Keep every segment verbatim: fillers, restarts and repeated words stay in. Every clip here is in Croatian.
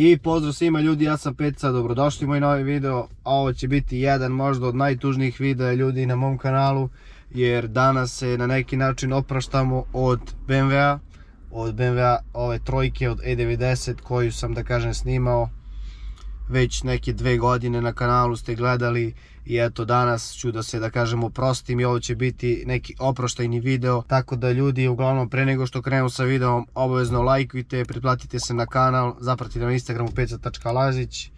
I pozdrav svima ljudi, ja sam Peca, dobrodošli u moj novi video. Ovo će biti jedan možda od najtužnijih videa ljudi na mom kanalu, jer danas se na neki način opraštamo od B M W-a, od B M W-a ove trojke od E devedeset koju sam, da kažem, snimao već neke dve godine na kanalu ste gledali. I eto, danas ću da se, da kažem, oprostim i ovo će biti neki oproštajni video. Tako da ljudi, uglavnom, pre nego što krenu sa videom, obavezno lajkujte, pretplatite se na kanal, zapratite na Instagramu peca tačka lazić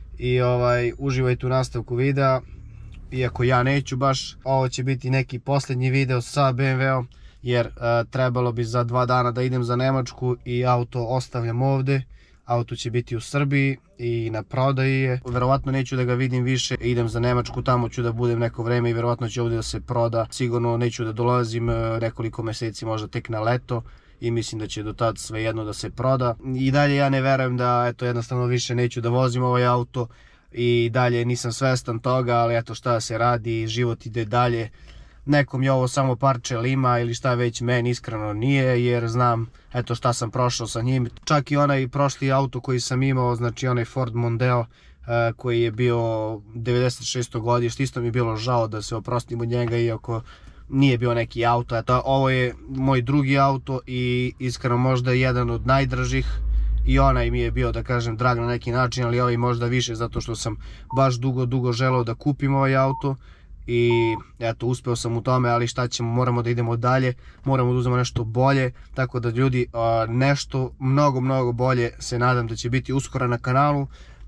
i ovaj, uživajte u nastavku videa. Iako ja neću baš, ovo će biti neki posljednji video sa B M W-om, jer uh, trebalo bi za dva dana da idem za Nemačku i auto ostavljam ovde. Auto će biti u Srbiji i na prodaji je. Verovatno neću da ga vidim više, idem za Nemačku, tamo ću da budem neko vreme i verovatno će ovdje da se proda. Sigurno neću da dolazim nekoliko meseci, možda tek na leto, i mislim da će do tad svejedno da se proda. I dalje ja ne verujem da, eto, jednostavno više neću da vozim ovaj auto i dalje nisam svestan toga, ali eto, šta se radi, život ide dalje. Nekom je ovo samo parče lima ili šta već, meni iskreno nije, jer znam eto šta sam prošao sa njim. Čak i onaj prošli auto koji sam imao, znači onaj Ford Mondeo uh, koji je bio devedeset šesto godište, isto mi je bilo žao da se oprostim od njega, iako nije bio neki auto. Eto, ovo je moj drugi auto i iskreno možda jedan od najdražih. I onaj mi je bio, da kažem, drag na neki način, ali ovaj možda više zato što sam baš dugo, dugo želeo da kupim ovaj auto. I eto, uspeo sam u tome, ali šta ćemo, moramo da idemo dalje, moramo da uzmemo nešto bolje. Tako da ljudi, nešto mnogo, mnogo bolje se nadam da će biti uskoro na kanalu.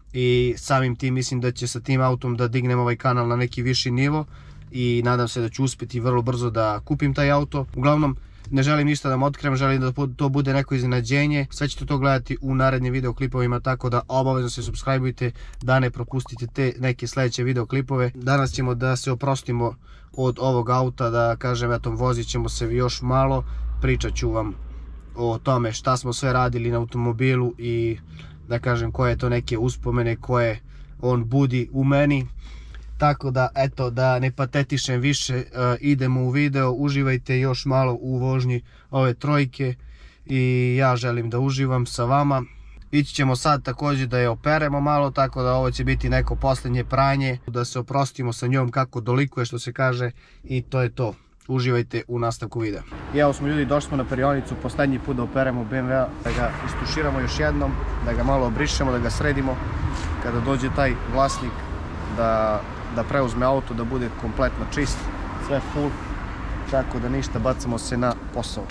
I samim tim mislim da će sa tim autom da dignem ovaj kanal na neki viši nivo. I nadam se da ću uspjeti vrlo brzo da kupim taj auto. Uglavnom, ne želim ništa da vam otkrijem, želim da to bude neko iznenađenje. Sve ćete to gledati u narednim videoklipovima, tako da obavezno se subscribeujte da ne propustite te neke sljedeće videoklipove. Danas ćemo da se oprostimo od ovog auta, da kažem, eto, vozit ćemo se još malo. Pričat ću vam o tome šta smo sve radili na automobilu i da kažem koje to neke uspomene koje on budi u meni. Tako da, eto, da ne patetišem više, uh, idemo u video, uživajte još malo u vožnji ove trojke i ja želim da uživam sa vama. Ići ćemo sad također da je operemo malo, tako da ovo će biti neko posljednje pranje, da se oprostimo sa njom kako dolikuje, što se kaže, i to je to. Uživajte u nastavku videa. I evo smo ljudi, došli smo na perionicu, posljednji put da operemo B M W-a, da ga istuširamo još jednom, da ga malo obrišemo, da ga sredimo, kada dođe taj vlasnik da da preuzme auto, da bude kompletno čist, sve full, tako da ništa, bacamo se na posao.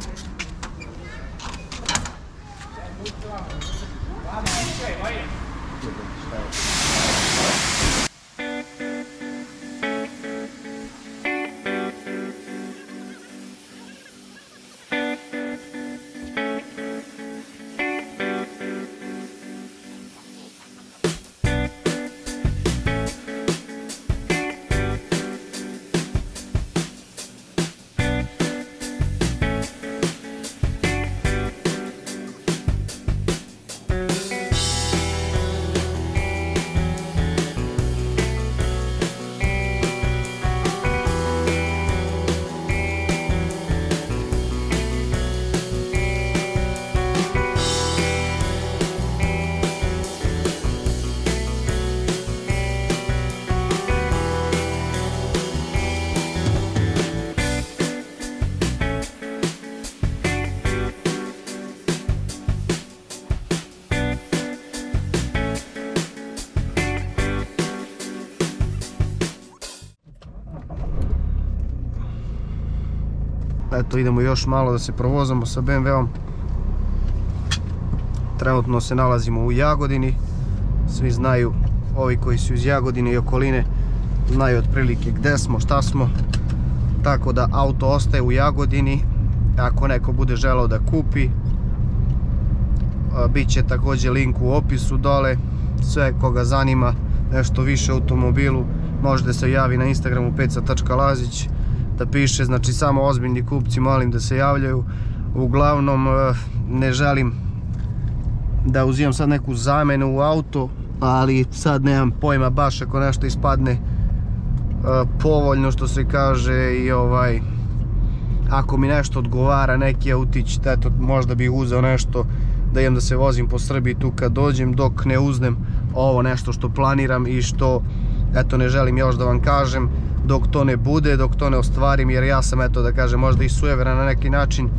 Eto, idemo još malo da se provozamo sa B M W-om. Trenutno se nalazimo u Jagodini. Svi znaju, ovi koji su iz Jagodine i okoline, znaju otprilike gde smo, šta smo. Tako da auto ostaje u Jagodini. Ako neko bude želeo da kupi, bit će također link u opisu dole. Sve koga zanima nešto više o automobilu, može da se javi na Instagramu peca tačka lazić, da piše, znači samo ozbiljni kupci molim da se javljaju. Uglavnom, ne želim da uzimam sad neku zamenu u auto, ali sad nemam pojma baš ako nešto ispadne povoljno, što se kaže, i ovaj, ako mi nešto odgovara, neki autić, eto, možda bih uzeo nešto da idem da se vozim po Srbiji tu kad dođem, dok ne uznem ovo nešto što planiram i što, eto, ne želim još da vam kažem, dok to ne bude, dok to ne ostvarim, jer ja sam, eto, da kažem, možda i sujeveran na neki način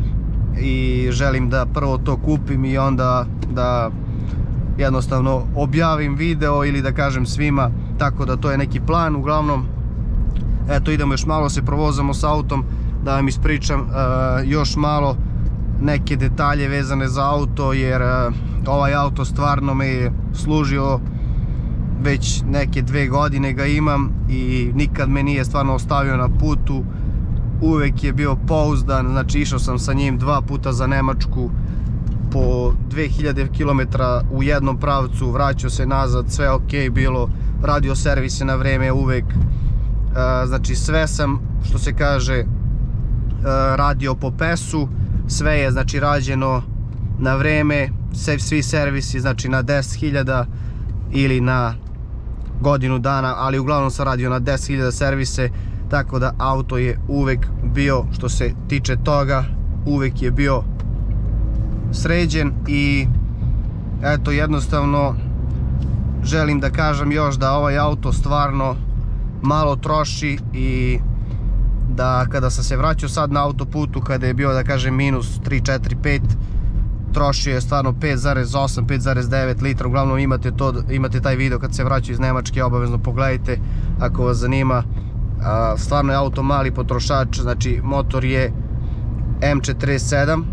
i želim da prvo to kupim i onda da jednostavno objavim video ili da kažem svima, tako da to je neki plan. Uglavnom, eto, idemo još malo se provozamo s autom, da vam ispričam uh, još malo neke detalje vezane za auto, jer uh, ovaj auto stvarno me je služio već neke dve godine ga imam i nikad me nije stvarno ostavio na putu, uvek je bio pouzdan, znači išao sam sa njim dva puta za Nemačku po dve hiljade kilometara u jednom pravcu, vraćao se nazad, sve ok bilo, radio servise na vreme uvek, uh, znači sve sam, što se kaže, uh, radio po pesu, sve je znači rađeno na vreme, svi servisi znači na deset hiljada ili na godinu dana, ali uglavnom sam radio na deset hiljada servise, tako da auto je uvek bio, što se tiče toga, uvek je bio sređen. I eto, jednostavno želim da kažem još da ovaj auto stvarno malo troši i da kada sam se vraćao sad na autoputu, kada je bio, da kažem, minus tri, četiri, pet, trošio je stvarno pet zarez osam, pet zarez devet litra. Uglavnom imate to, imate taj video kad se vraćaju iz Nemačke, obavezno pogledajte ako vas zanima. Stvarno je auto mali potrošač, znači motor je M četrdeset sedam,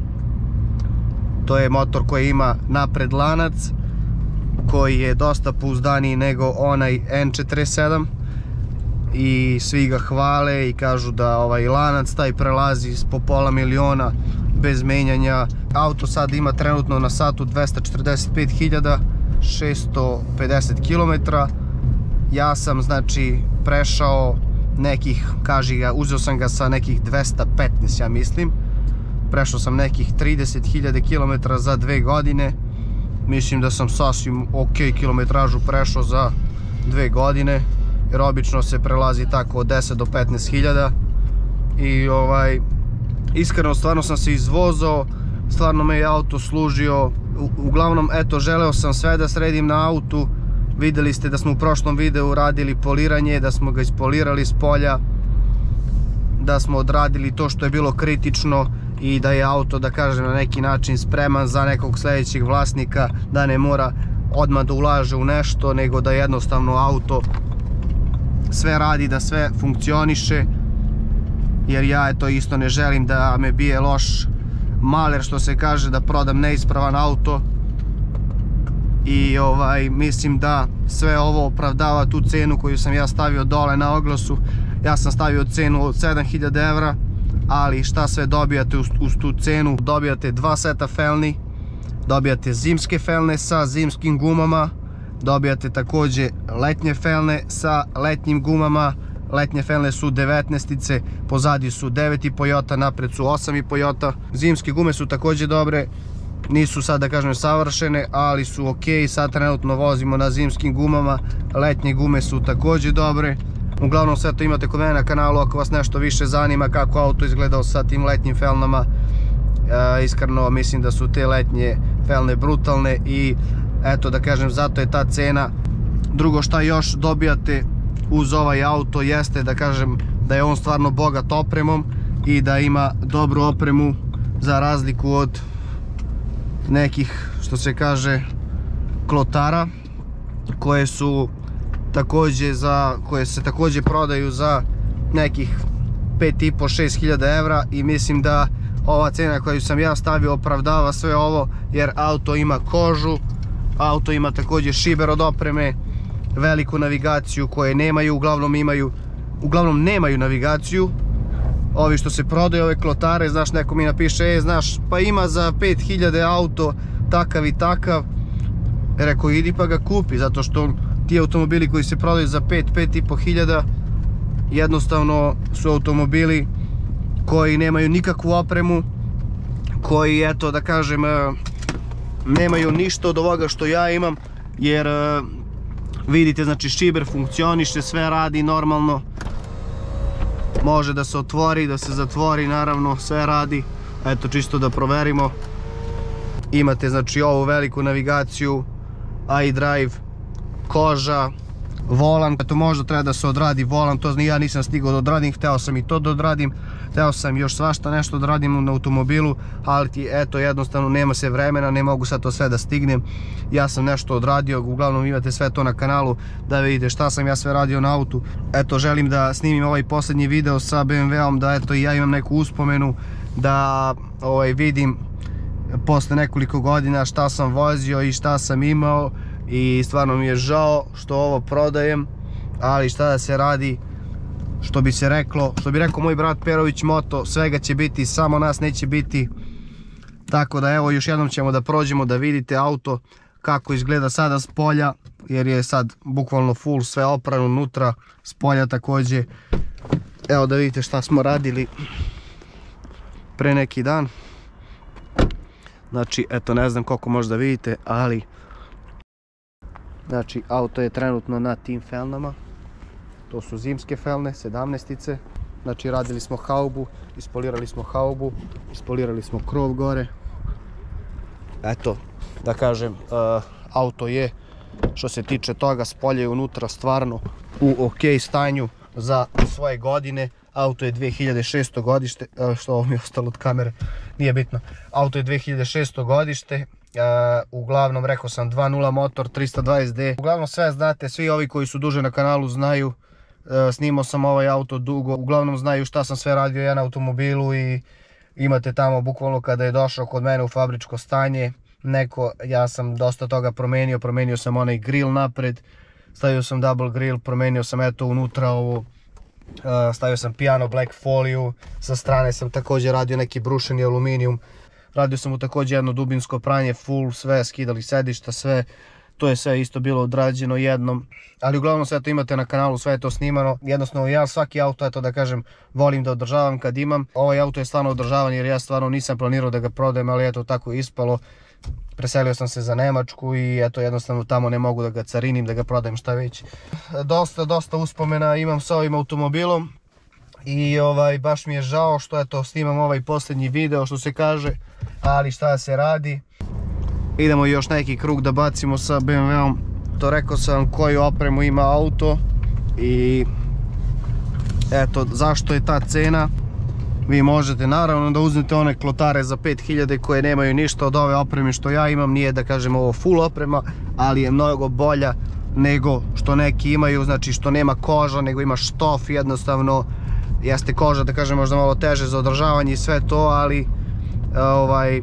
to je motor koji ima napred lanac, koji je dosta pouzdaniji nego onaj N četrdeset sedam i svi ga hvale i kažu da ovaj lanac taj prelazi po pola miliona bez menjanja. Auto sad ima trenutno na satu dvesta četrdeset pet hiljada šesto pedeset kilometara. Ja sam znači prešao nekih, kaži ga, uzeo sam ga sa nekih dvesta petnaest, ja mislim. Prešao sam nekih trideset hiljada kilometara za dve godine. Mislim da sam sasvim ok kilometražu prešao za dve godine, jer obično se prelazi tako od deset do petnaest hiljada. I ovaj, iskreno stvarno sam se izvozao, stvarno me je auto služio. U, uglavnom, eto, želeo sam sve da sredim na autu. Vidjeli ste da smo u prošlom videu radili poliranje, da smo ga ispolirali s polja, da smo odradili to što je bilo kritično i da je auto, da kažem, na neki način spreman za nekog sljedećeg vlasnika, da ne mora odmah da ulaže u nešto, nego da jednostavno auto sve radi, da sve funkcioniše, jer ja eto isto ne želim da me bije loš maler, što se kaže, da prodam neispravan auto. I ovaj, mislim da sve ovo opravdava tu cenu koju sam ja stavio dole na oglasu. Ja sam stavio cenu od sedam hiljada evra, ali šta sve dobijate uz, uz tu cenu? Dobijate dva seta felni, dobijate zimske felne sa zimskim gumama, dobijate također letnje felne sa letnjim gumama. Letnje felne su devetnaestice, pozadi su devet i po jota, napred su osam i po jota. Zimske gume su također dobre, nisu sad, da kažem, savršene, ali su ok. Sad trenutno vozimo na zimskim gumama, letnje gume su također dobre. Uglavnom sve to imate kod mene na kanalu ako vas nešto više zanima kako auto izgledao sa tim letnjim felnama. E, iskreno mislim da su te letnje felne brutalne i eto, da kažem, zato je ta cena. Drugo šta još dobijate uz ovaj auto jeste, da kažem, da je on stvarno bogat opremom i da ima dobru opremu, za razliku od nekih, što se kaže, klotara koje su također za, koje se također prodaju za nekih pet i po do šest hiljada evra. I mislim da ova cena koju sam ja stavio opravdava sve ovo, jer auto ima kožu, auto ima također šiber od opreme, veliku navigaciju koje nemaju, uglavnom imaju, uglavnom nemaju navigaciju. Ovi što se prodaju, ove klotare, znaš, neko mi napiše, e, znaš, pa ima za pet hiljada auto takav i takav. Rekao, idi pa ga kupi, zato što ti automobili koji se prodaju za pet, pet i po hiljada jednostavno su automobili koji nemaju nikakvu opremu, koji, eto, da kažem, nemaju ništa od ovoga što ja imam, jer vidite, znači, šiber funkcioniše, sve radi normalno, može da se otvori, da se zatvori, naravno, sve radi. Eto, čisto da proverimo. Imate znači ovu veliku navigaciju, iDrive, koža, volan, to možda treba da se odradi volan, to ja nisam stigao da odradim, hteo sam i to da odradim, hteo sam još svašta nešto da radim na automobilu, ali ti eto jednostavno nema se vremena, ne mogu sad to sve da stignem. Ja sam nešto odradio, uglavnom imate sve to na kanalu da vidite šta sam ja sve radio na autu. Eto želim da snimim ovaj posljednji video sa B M W-om, da eto i ja imam neku uspomenu, da ovaj, vidim posle nekoliko godina šta sam vozio i šta sam imao. I stvarno mi je žao što ovo prodajem, ali šta da se radi, što bi se reklo, što bi rekao moj brat Perović Moto, svega će biti, samo nas neće biti. Tako da evo još jednom ćemo da prođemo da vidite auto kako izgleda sada s polja, jer je sad bukvalno full sve oprano unutra, s polja također. Evo da vidite šta smo radili pre neki dan. Znači eto ne znam koliko možda vidite, ali znači auto je trenutno na tim felnama, to su zimske felne, sedamnaestice. Znači radili smo haubu, ispolirali smo haubu, ispolirali smo krov gore. Eto, da kažem, uh, auto je, što se tiče toga, s polja i unutra stvarno u ok stanju za svoje godine. Auto je dve hiljade šesto godište, uh, što ovo mi je ostalo od kamere, nije bitno. Auto je dve hiljade šesto godište. Uh, uglavnom rekao sam dva nula motor, trista dvadeset D. Uglavnom sve znate, svi ovi koji su duže na kanalu znaju, uh, snimao sam ovaj auto dugo, uglavnom znaju šta sam sve radio ja na automobilu i imate tamo bukvalno kada je došao kod mene u fabričko stanje neko, ja sam dosta toga promenio, promenio sam onaj grill napred, stavio sam double grill, promenio sam eto unutra ovo, uh, stavio sam piano black foliju, sa strane sam također radio neki brušeni aluminijum. Radio sam mu također jedno dubinsko pranje, full, sve, skidali sedišta, sve. To je sve isto bilo odrađeno jednom. Ali uglavnom sve to imate na kanalu, sve je to snimano. Jednostavno ja svaki auto, eto da kažem, volim da održavam kad imam. Ovaj auto je stvarno održavan jer ja stvarno nisam planirao da ga prodajem, ali eto tako je ispalo. Preselio sam se za Nemačku i eto jednostavno tamo ne mogu da ga carinim, da ga prodajem, šta već. Dosta, dosta uspomena imam sa ovim automobilom. I ovaj, baš mi je žao što eto snimam ovaj posljednji video što se kaže, ali šta se radi. Idemo još neki krug da bacimo sa B M W-om. To rekao sam koju opremu ima auto i eto zašto je ta cena. Vi možete naravno da uzmete one klotare za pet hiljada koje nemaju ništa od ove opreme što ja imam, nije da kažem ovo full oprema, ali je mnogo bolja nego što neki imaju, znači što nema koža nego ima štof, jednostavno jeste koža da kažem možda malo teže za održavanje i sve to, ali ovaj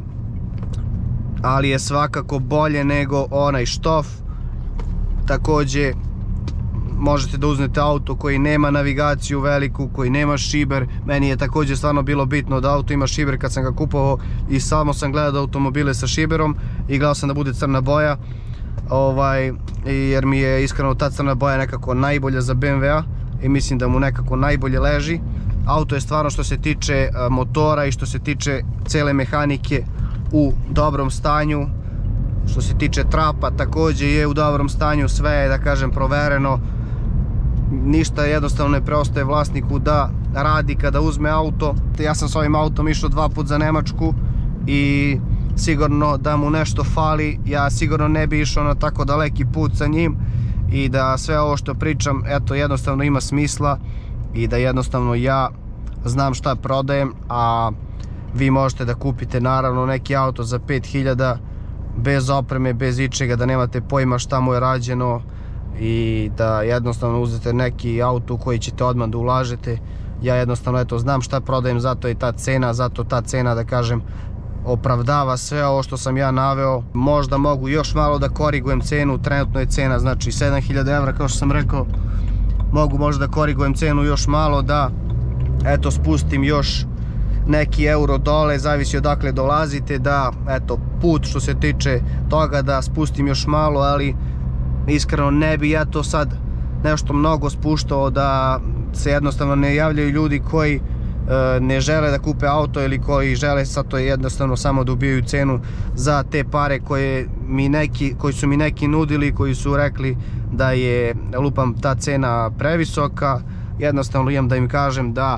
ali je svakako bolje nego onaj štof. Također možete da uzmete auto koji nema navigaciju veliku, koji nema šiber. Meni je također stvarno bilo bitno da auto ima šiber kad sam ga kupovao i samo sam gledao automobile sa šiberom i gledao sam da bude crna boja, ovaj, jer mi je iskreno ta crna boja nekako najbolja za B M W-a i mislim da mu nekako najbolje leži. Auto je stvarno što se tiče motora i što se tiče cele mehanike u dobrom stanju. Što se tiče trapa također je u dobrom stanju, sve je da kažem provereno. Ništa jednostavno ne preostaje vlasniku da radi kada uzme auto. Ja sam s ovim autom išao dva put za Nemačku i sigurno da mu nešto fali, ja sigurno ne bi išao na tako daleki put sa njim i da sve ovo što pričam eto jednostavno ima smisla i da jednostavno ja znam šta prodajem, a vi možete da kupite naravno neki auto za pet hiljada bez opreme, bez ičega, da nemate pojma šta mu je rađeno i da jednostavno uzete neki auto u koji ćete odmah da ulažete. Ja jednostavno eto znam šta prodajem, zato je ta cena, zato ta cena da kažem opravdava sve ovo što sam ja naveo. Možda mogu još malo da korigujem cenu, trenutno je cena znači sedam hiljada evra kao što sam rekao. Mogu možda da korigujem cenu još malo, da eto spustim još neki euro dole, zavisi odakle dolazite, da eto put što se tiče toga da spustim još malo, ali iskreno ne bi ja to sad nešto mnogo spuštao, da se jednostavno ne javljaju ljudi koji e, ne žele da kupe auto ili koji žele sad to jednostavno samo da ubijaju cenu za te pare koje mi neki, koji su mi neki nudili, koji su rekli da je lupam ta cena previsoka. Jednostavno imam da im kažem da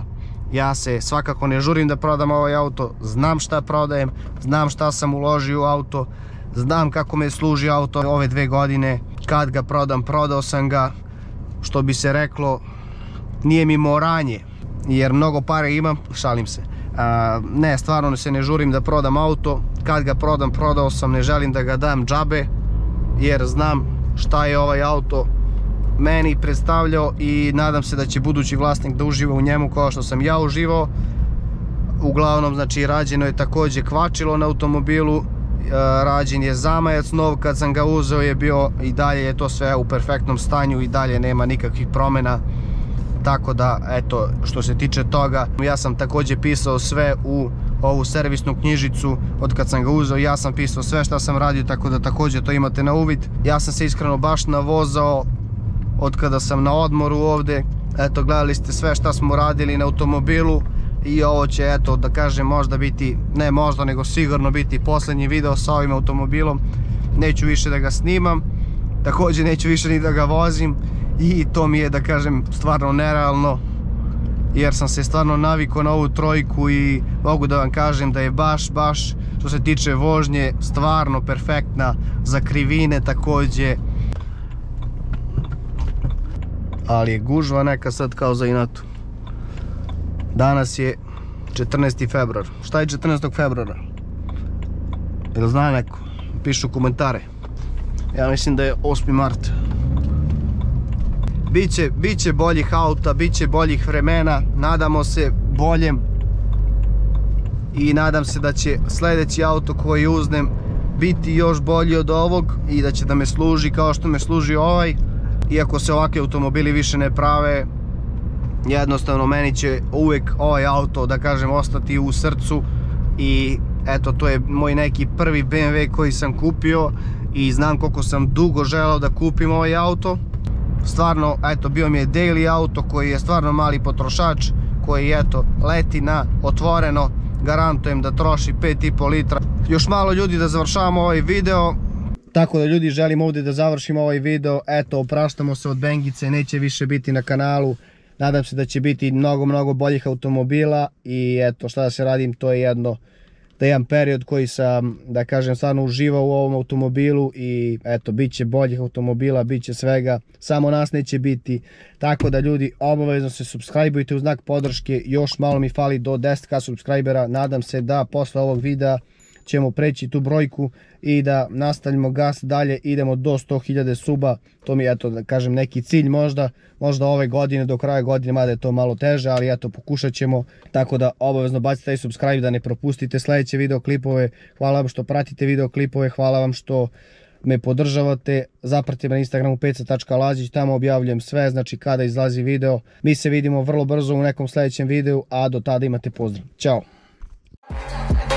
Ja se svakako ne žurim da prodam ovaj auto, znam šta prodajem, znam šta sam uložio u auto, znam kako me služi auto ove dve godine, kad ga prodam, prodao sam ga, što bi se reklo, nije mi moranje, jer mnogo pare imam, šalim se. A, ne, stvarno se ne žurim da prodam auto, kad ga prodam, prodao sam, ne želim da ga dam džabe, jer znam šta je ovaj auto meni predstavljao i nadam se da će budući vlasnik da uživa u njemu kao što sam ja uživao. Uglavnom, znači, rađeno je također kvačilo na automobilu, rađen je zamajac nov, kad sam ga uzeo je bio, i dalje je to sve u perfektnom stanju i dalje nema nikakvih promjena. Tako da, eto, što se tiče toga, ja sam također pisao sve u ovu servisnu knjižicu od kad sam ga uzeo, ja sam pisao sve šta sam radio, tako da također to imate na uvid. Ja sam se iskreno baš navozao od kada sam na odmoru ovdje, eto, gledali ste sve šta smo radili na automobilu i ovo će, eto, da kažem, možda biti, ne možda, nego sigurno biti posljednji video sa ovim automobilom. Neću više da ga snimam, također neću više ni da ga vozim i to mi je, da kažem, stvarno nerealno, jer sam se stvarno navikao na ovu trojku i mogu da vam kažem da je baš, baš, što se tiče vožnje, stvarno perfektna, za krivine također. Ali je gužva neka sad kao za inatu. Danas je četrnaesti februar. Šta je četrnaestog februara? Jel zna neko? Pišu komentare. Ja mislim da je osmi mart. Biće, biće boljih auta, biće boljih vremena, nadamo se boljem i nadam se da će sljedeći auto koji uznem biti još bolji od ovog i da će da me služi kao što me služi ovaj. Iako se ovakvi automobili više ne prave, jednostavno meni će uvijek ovaj auto, da kažem, ostati u srcu i eto, to je moj neki prvi B M W koji sam kupio i znam koliko sam dugo želeo da kupim ovaj auto. Stvarno, eto, bio mi je daily auto koji je stvarno mali potrošač, koji, eto, leti na otvoreno, garantujem da troši pet i po litra. Još malo, ljudi, da završavamo ovaj video. Tako da, ljudi, želim ovdje da završim ovaj video. Eto, opraštamo se od Bengice, neće više biti na kanalu. Nadam se da će biti mnogo, mnogo boljih automobila i eto, šta da se radim, to je jedno, da je jedan period koji sam, da kažem, stvarno uživao u ovom automobilu i eto, bit će boljih automobila, bit će svega, samo nas neće biti. Tako da, ljudi, obavezno se subscribeujte u znak podrške, još malo mi fali do deset hiljada subscribera, nadam se da posle ovog videa ćemo preći tu brojku i da nastavimo gas dalje, idemo do sto hiljada suba, to mi je, eto, da kažem, neki cilj možda, možda ove godine, do kraja godine, mada je to malo teže, ali eto, pokušat ćemo, tako da obavezno bacite taj subscribe da ne propustite sljedeće videoklipove. Hvala vam što pratite videoklipove, hvala vam što me podržavate, zapratite me na Instagramu peca tačka lazić, tamo objavljujem sve, znači kada izlazi video. Mi se vidimo vrlo brzo u nekom sljedećem videu, a do tada imate pozdrav. Ćao!